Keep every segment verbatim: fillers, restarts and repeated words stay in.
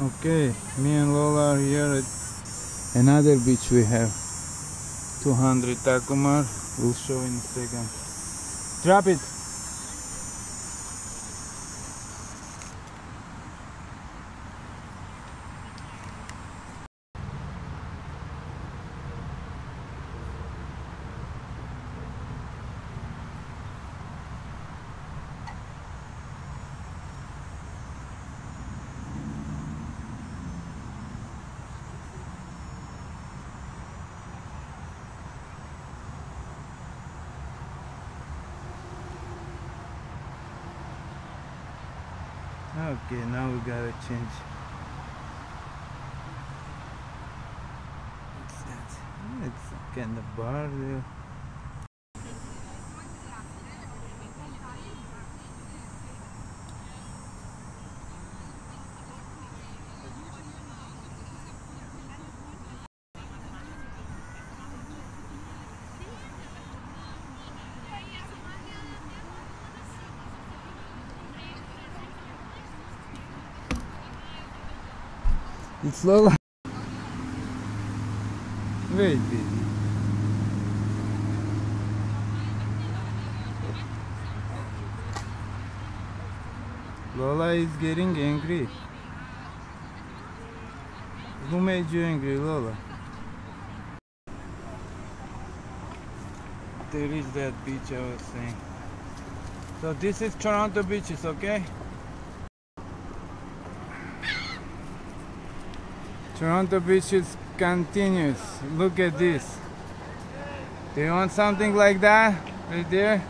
Okay, me and Lola are here at another beach we have. two hundred Tacomar. We'll show in a second. Drop it! Okay, now we gotta change. What's that? It's kind of bar there. It's Lola. Wait, baby. Lola is getting angry. Who made you angry, Lola? There is that beach I was saying. So this is Toronto beaches, okay? Toronto beaches continues. Look at this. Do you want something like that right there?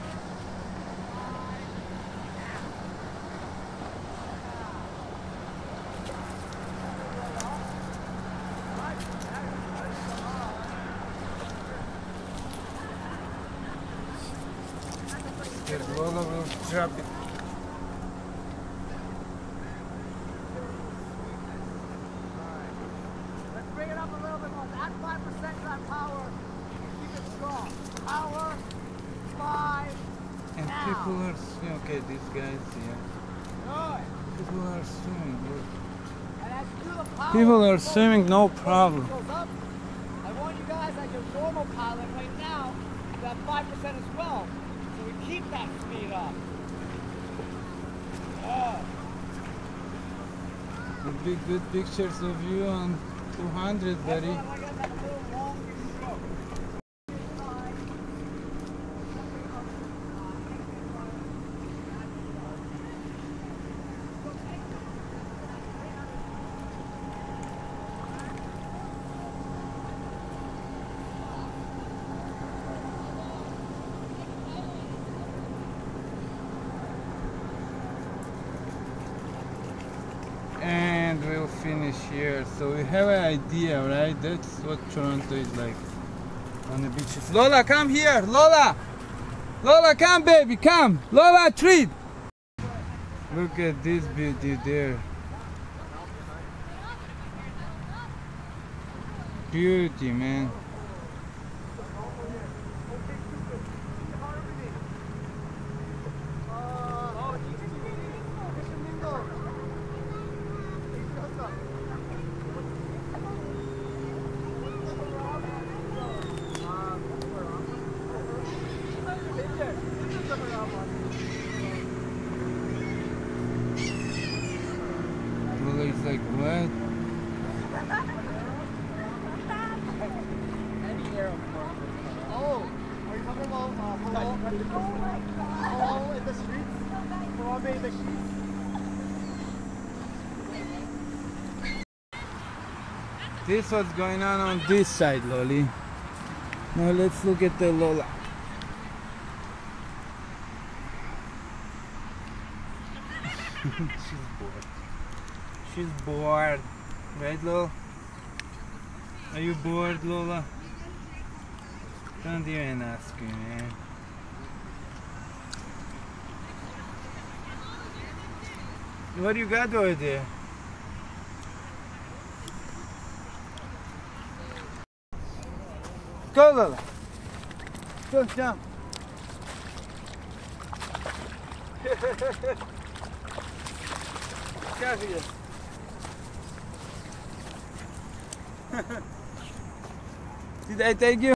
Lola will drop it. Bring it up a little bit more. Add five percent to that power. Keep it strong. Power, five, And now. people are swimming. Okay, these guys here. Good. People are swimming. Look. And as you do the power, People are swimming, no problem. goes up. I want you guys, like your normal pilot right now, to have five percent as well. So we keep that speed up. Yeah. It'd be good pictures of you on two hundred, buddy. That's why I got that little long stroke. And we'll finish here. So we have an idea, right? That's what Toronto is like on the beaches. Lola, come here. Lola! Lola, come, baby, come. Lola, treat. Look at this beauty there. Beauty, man. Lola is like, what? Oh, are you talking about uh, hello? Hello in the streets? Harambe in the streets? This what's going on on this side, Loli. Now let's look at the Lola. She's bored. She's bored. Right, Lola? Are you bored, Lola? Don't even ask me, man. What do you got over there? Go, Lola. Go, jump. Come here. Did I take you?